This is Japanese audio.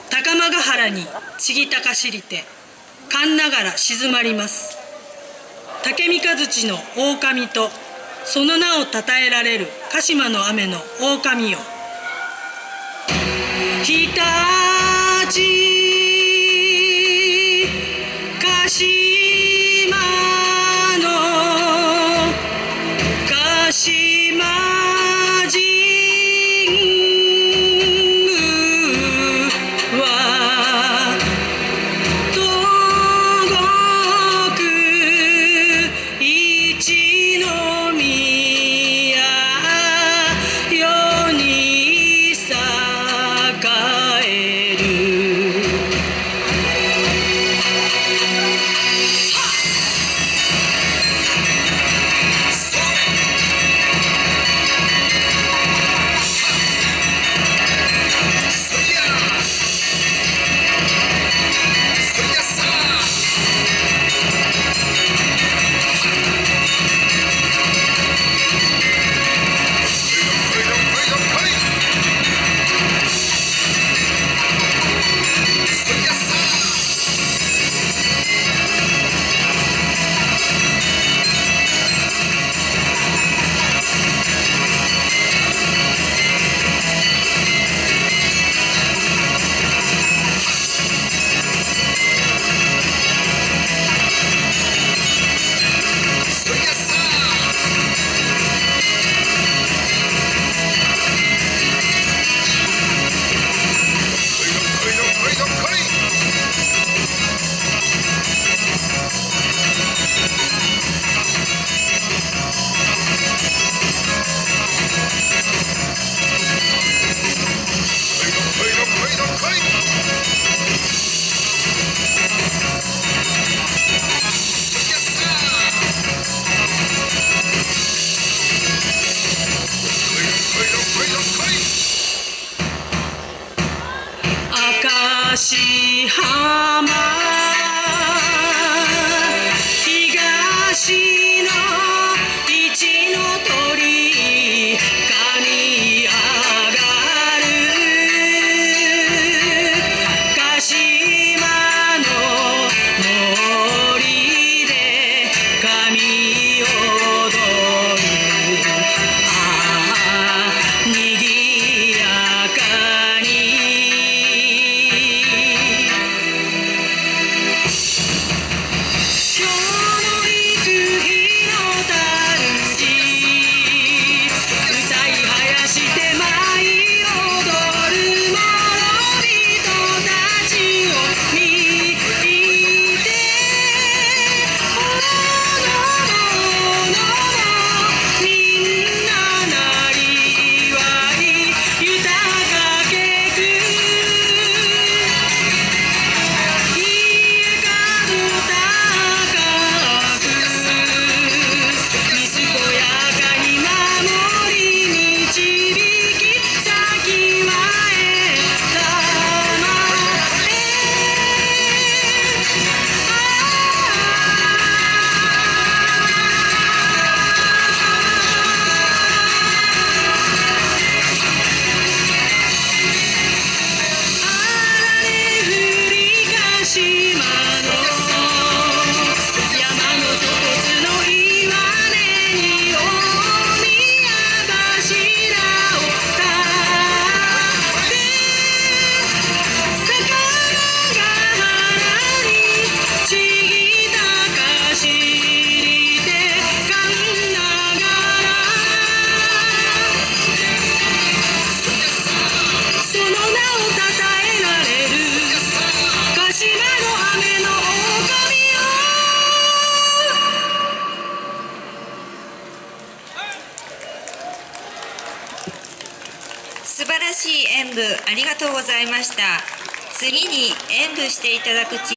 高間ヶ原にちぎたかしりてかんながら静まります。竹三日槌の狼とその名をたたえられる鹿島の雨の狼よ。日立鹿島の鹿島神宮は東国一宮世に栄える。明石浜東の一の鳥神上がる。鹿島の森で神踊る。にぎやかに素晴らしい演舞ありがとうございました。次に演舞していただく